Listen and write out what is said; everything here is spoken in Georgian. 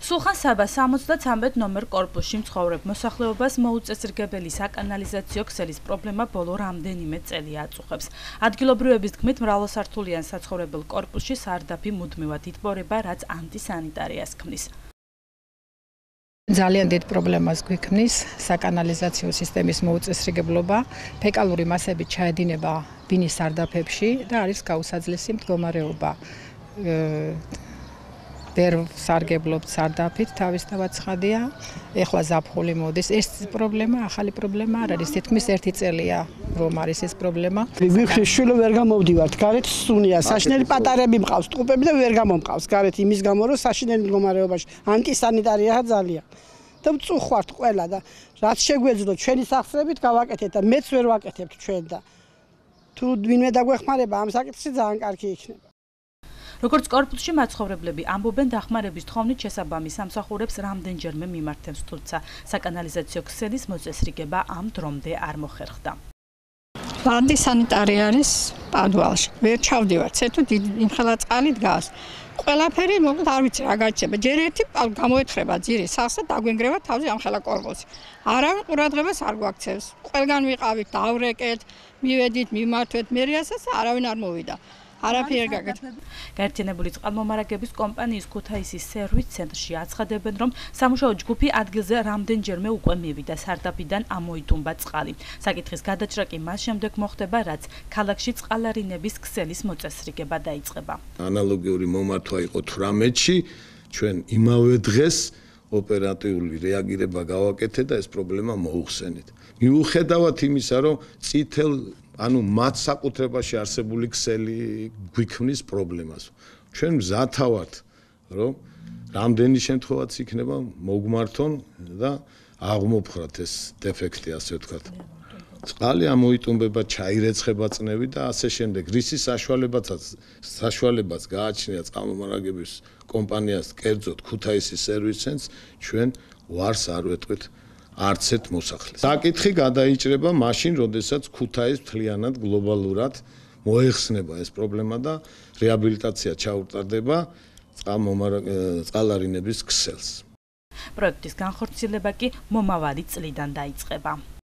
სულხან-საბა 73 ნომერ კორპუსში მცხოვრებ მოსახლეობას მოუწესრიგებელი საკანალიზაციო ქსელის პრობლემა ბოლო რამდენიმე წელია აწუხებს. ადგილობრივების თქმით, მრავალსართულიან საცხოვრებელ კორპუსში სარდაფი მუდმივად იტბორება, რაც ანტისანიტარიას ქმნის. ძალიან დიდ პრობლემას გვიქმნის საკანალიზაციო სისტემის მოუწესრიგებლობა, ფეკალური მასები ჩაედინება ბინის სარდაფებში და არის გაუსაძლესი მდგომარეობა. ვერ სარგებლობთ სარდაფით, თავისთავად ცხადია. ეხლა ზაფხული მოდის. ეს პრობლემა, ახალი პრობლემა არ არის. თითქმის 1 წელია რომ არის ეს პრობლემა. ვიხრი შვილო ვერ გამოვდივართ. გარეთ სუნია, საშინელი პატარები მყავს, ტყუპები და ვერ გამომყავს. გარეთ იმის გამო რომ საშინელი მდგომარეობაში ანტისანიტარიაა ძალიან. და მწუხვართ ყველა და რაც შეგვეძლო ჩვენი სახსრებით გავაკეთეთ და მეც ვერ ვაკეთებთ ჩვენ და თუ ვინმე დაგვეხმარება ამ საკითხში ძალიან კარგი იქნება. როგორც კორპუსში მაცხოვრებლები ამბობენ, დახმარების თხოვნით შესაბამის სამსახურებს რამდენჯერმე მიმართებს, თუმცა საკანალიზაციო ქსელის მოწესრიგება ამ დრომდე არ მოხერხდა. ანტისანიტარია არის პადვალში. ვერ ჩავდივართ, ცეთო იმხელა წყალი დგას. ყველაფერი მოკლედ არ ვიცი რა გაჩება. ჯერ ერთი გამოეთხრება ძირი სახს და დაგვენგრევა თავზე ამხელა კორპუსი. არავინ ყურადღებას არ გვაქცევს. ყველგან ვიყავით, დავრეკეთ, მივედით, მიმართვეთ, მერიასაც არავინ არ მოვიდა. არაფერი არ გაკეთდა. გაერთიანებული წყალმომარაგების კომპანიის ქუთაისის სერვის ცენტრში აცხადებენ, რომ სამუშაო ჯგუფი ადგილზე რამდენჯერმე უკვე მივიდა, სარდაფიდან ამოიტუმბა წყალი. საკითხის გადაჭრა კი მას შემდეგ მოხდება, რაც ქალაქში წყალარინების ქსელის მოწესრიგება დაიწყება. ანალოგიური მომართვა იყო 18-ში, ჩვენ იმავე დღეს ოპერატიული რეაგირება გავაკეთეთ და ეს პრობლემა მოუხსენით. მიუხედავად იმისა, რომ წითელ მათ საკუთრებაში არსებული ქსელი გვიქმნის პრობლემას. ჩვენ მზათა ვართ, რომ რამდენი შემთხვევაც იქნება მოგმართონ და აღმოფხრათ ეს დეფექტი, ასე ვთქვათ. წყალი ამოიტუმბება, ჩაირეცხება წნევი და ასე შემდეგ. რისი საშუალებაც გააჩნია წყალმომარაგების კომპანიას, კერძოდ ქუთაისის სერვის ცენტრს, ჩვენ ვარს არ ვეტყვით არც ერთ მოსახლეს. საკითხი გადაიჭრება მაშინ, როდესაც ქუთაის მთლიანად გლობალურად მოეხსნება ეს პრობლემა და რეაბილიტაცია ჩაუტარდება წყალარინების ქსელს. პროექტის განხორციელება კი მომავალი წლიდან დაიწყება.